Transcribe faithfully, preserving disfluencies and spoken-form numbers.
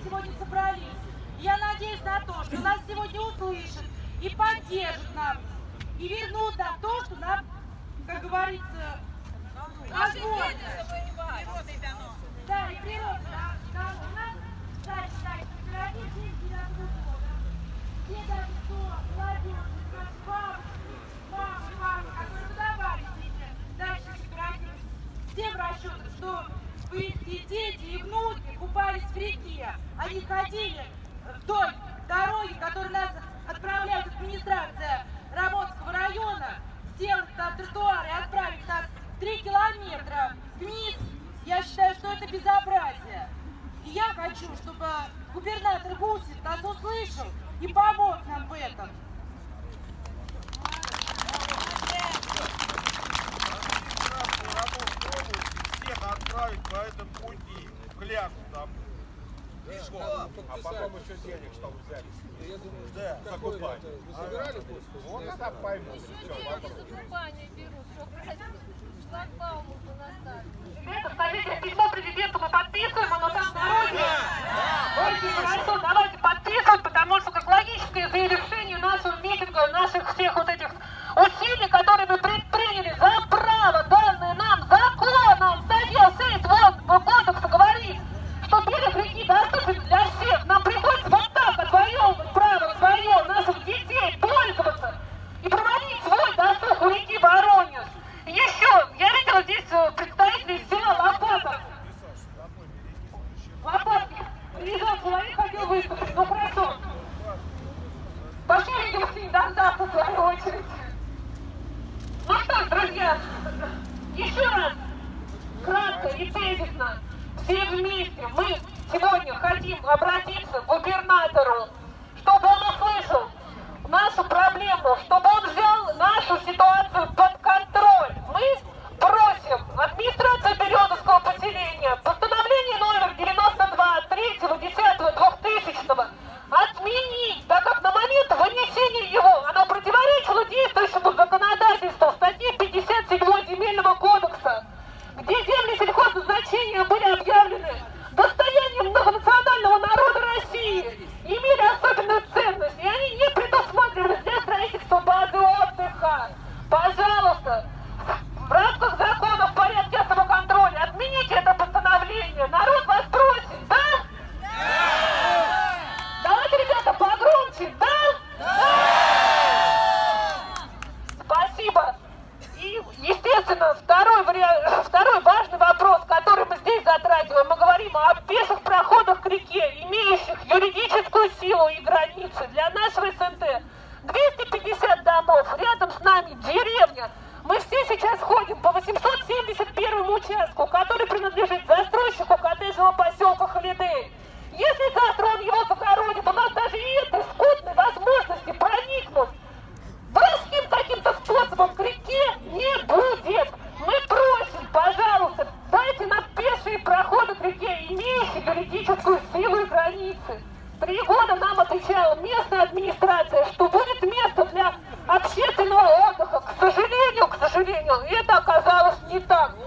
сегодня собрались. И я надеюсь на то, что нас сегодня услышат и поддержат нам, и вернут нам то, что нам, как говорится, возможно. Да, и природа, да, да, у нас, кстати, кстати, пирогие семьдесят девятого года, все даже кто молодежь, как бабушки, мамы, мамы, которые выдавали эти дальше пироги, с тем расчетом, что и дети, и внуки купались в реке, они ходили вдоль дороги, которую нас отправляет администрация Рамонского района, сделать там тротуар и отправить нас три километра вниз. Я считаю, что это безобразие. И я хочу, чтобы губернатор Гусев нас услышал и помог нам в этом. Всех отправить по этому пути, в Кляку там. Пешком, а потом еще денег, чтобы взять. Я думаю, да, закупать. Вы собирали пусть? Вот это поймут. Закупание берут, что шлагбаум поставить. Ребята, скажите, письмо президенту мы подписываем, оно там в дороге. Очень хорошо, давайте подписывать, потому что как логическое завершение нашего митинга, наших всех вот этих усилий, которые мы предприняли за право, данное нам законом, статья шесть вот кодекса говорит, что берег реки доступен для всех. Нам приходится вот так отвоевывать право свое, наших детей, пользоваться и проводить свой досуг у реки Воронеж. И еще, я видела здесь представителей села Лопата. Лопатки. Приезжал человек, хотел выступить, ну хорошо. Пошли, видимо, с ним дождаться, в свою очередь. Ну что ж, друзья, еще раз, кратко и тезисно, все вместе мы сегодня хотим обратиться к губернатору, чтобы он услышал нашу проблему, чтобы он взял нашу ситуацию под контроль. Мы просим администрацию Березовского поселения постановление номер девяносто два от третьего десятого двухтысячного отменить, так как на момент вынесения его оно противоречило действующему законодательству статьи пятьдесят седьмой Земельного кодекса, где земли сельхозназначения были объявлены достоянием многонационального народа России, имели особенную ценность, и они не предусматривались для строительства базы отдыха. Пожалуйста, в рамках закона в порядке самоконтроля отмените это постановление. Народ вас просит, да? Да! Давайте, ребята, погромче, да? Да! Спасибо. И, естественно, второй, вариант, второй важный вопрос, который мы здесь затрагиваем, мы говорим о пеших проходах к реке, имеющих юридическую силу и границы для нашего СНТ. двести пятьдесят домов, рядом с нами деревня. Мы все сейчас ходим по восемьсот семьдесят первому участку, который принадлежит застройщику коттеджного поселка Холидей. Если завтра он его загородит, у нас даже и этой скудной возможности проникнуть простым каким-то способом к реке не будет. Мы просим, пожалуйста, дайте нам пешие проходы к реке, имеющие юридическую силу и границы. Три года нам отвечала местная администрация, что будет место для общественного отдыха. К сожалению, к сожалению, это оказалось не так.